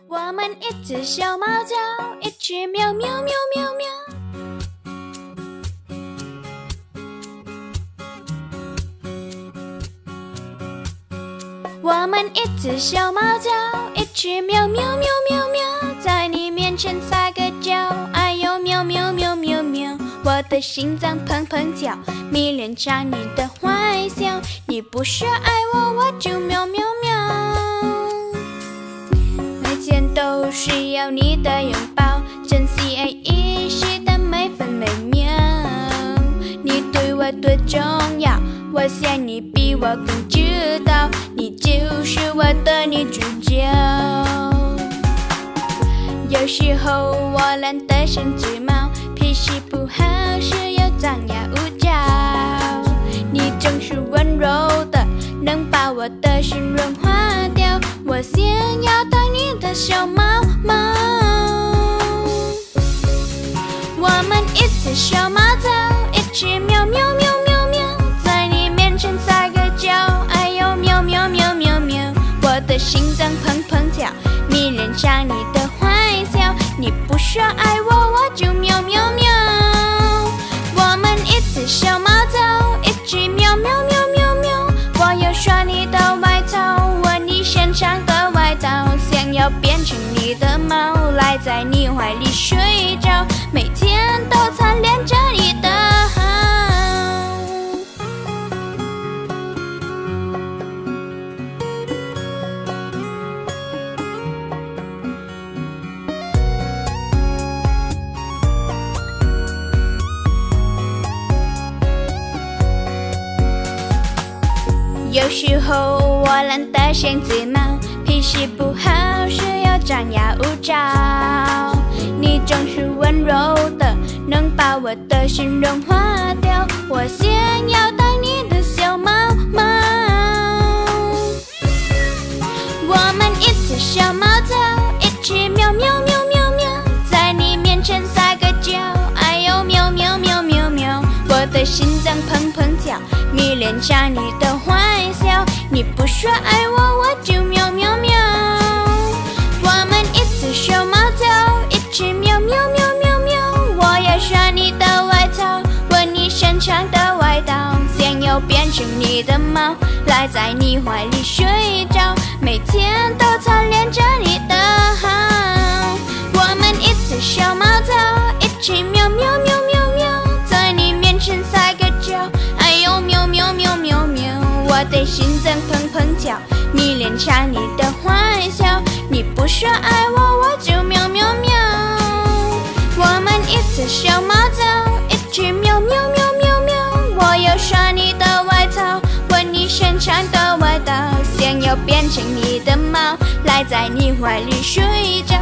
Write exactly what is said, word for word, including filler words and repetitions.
我们一只小猫叫，一直喵喵喵喵喵。我们一只小猫叫，一直喵喵喵喵喵，在你面前撒个娇，哎呦喵喵喵喵喵，我的心脏砰砰跳，迷恋上你的坏笑，你不说爱我，我就喵喵喵。每天都需要你的拥抱，珍惜爱意时的每分每秒，你对我多重要，我想你比我更知道，你就是我的女主角。有时候我懒得像只猫，脾气不好时又张牙舞爪，你总是温柔的，能把我的心融化掉，我想要当你的小猫猫。我们一只小猫走，一直喵喵喵喵喵，在你面前撒个娇，哎呦喵喵喵喵喵，我的心脏砰砰跳，迷恋上你的坏笑，你不说爱我，我就喵喵喵。我们一只小猫走，一直喵喵喵喵喵，我要刷你的外套，闻你身上的味道，想要变成你的猫，赖在你怀里睡着，每天都贪恋着你的好。有时候我懒得像只猫，脾气不好时又张牙舞爪，你总是温柔的，能把我的心融化掉，我想要当你的小猫猫。我们一只小猫走，一直喵喵喵喵喵，在你面前撒个娇，哎呦喵喵喵喵喵，我的心脏砰砰跳，迷恋上你的坏笑，你不说爱我，我就喵喵喵。我们一只小猫走，一直喵喵喵喵喵，我要刷你的外套，闻你身上的味道，想要变成你的猫，赖在你怀里睡着，每天都贪恋着你的好。我们一只小猫走，一直喵喵喵喵喵，在你面前撒个娇，哎呦喵喵喵喵喵，我的心脏砰砰跳，迷恋上你的坏笑，你不说爱我，我就喵喵喵。我们一只小猫走，一直喵喵喵喵喵，我要刷你的外套，闻你身上的味道，想要变成你的猫，赖在你怀里睡着，